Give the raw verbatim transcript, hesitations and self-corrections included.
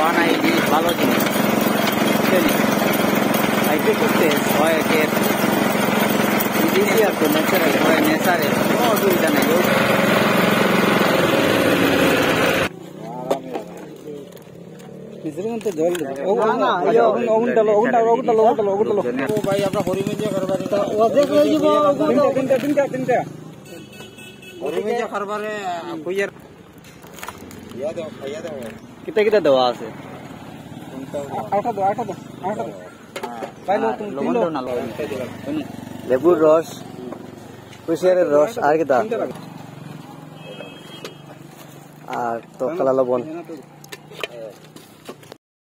খাওয়া নাই জিনিস ভালো জিনিস আইতে করতে হয় যে আর তো ন্যাচারাল হয় ন্যাচারাল কোনো অসুবিধা নাই তো জল ভাই আমরা হরিমেজে কারবারে তিনটা তিনটা তিনটা হরিমেজে কারবারে কইয়ার ইয়া দাও খাইয়া দাও কিতা কিতা দেওয়া আছে আটা দাও আটা দাও আটা দাও পাইলো তুমি লবণ দাও না লেবুর রস কুশিয়ারের রস আর কিতা আর তো কালা লবণ